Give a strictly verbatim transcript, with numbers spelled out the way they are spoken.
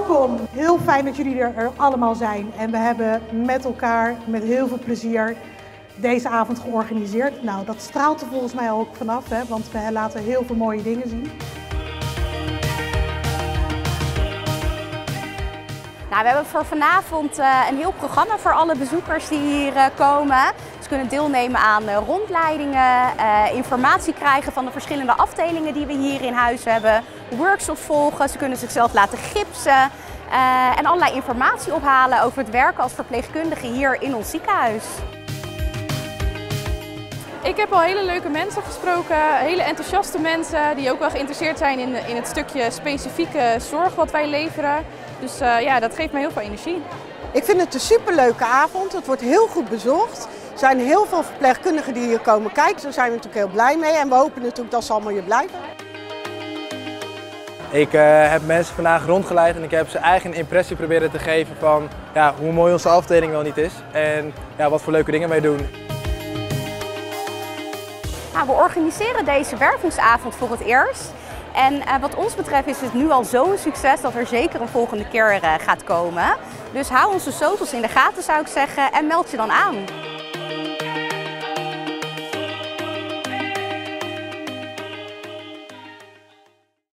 Welkom, heel fijn dat jullie er allemaal zijn en we hebben met elkaar met heel veel plezier deze avond georganiseerd. Nou, dat straalt er volgens mij ook vanaf, hè, want we laten heel veel mooie dingen zien. Nou, we hebben voor vanavond uh, een heel programma voor alle bezoekers die hier uh, komen. Ze kunnen deelnemen aan uh, rondleidingen, uh, informatie krijgen van de verschillende afdelingen die we hier in huis hebben, workshops volgen, ze kunnen zichzelf laten gipsen uh, en allerlei informatie ophalen over het werken als verpleegkundige hier in ons ziekenhuis. Ik heb al hele leuke mensen gesproken, hele enthousiaste mensen die ook wel geïnteresseerd zijn in, in het stukje specifieke zorg wat wij leveren. Dus uh, ja, dat geeft me heel veel energie. Ik vind het een superleuke avond, het wordt heel goed bezocht. Er zijn heel veel verpleegkundigen die hier komen kijken, daar zijn we natuurlijk heel blij mee en we hopen natuurlijk dat ze allemaal hier blijven. Ik uh, heb mensen vandaag rondgeleid en ik heb ze eigen impressie proberen te geven van ja, hoe mooi onze afdeling wel niet is en ja, wat voor leuke dingen wij doen. Nou, we organiseren deze wervingsavond voor het eerst. En uh, wat ons betreft is het nu al zo'n succes dat er zeker een volgende keer uh, gaat komen. Dus hou onze socials in de gaten, zou ik zeggen, en meld je dan aan.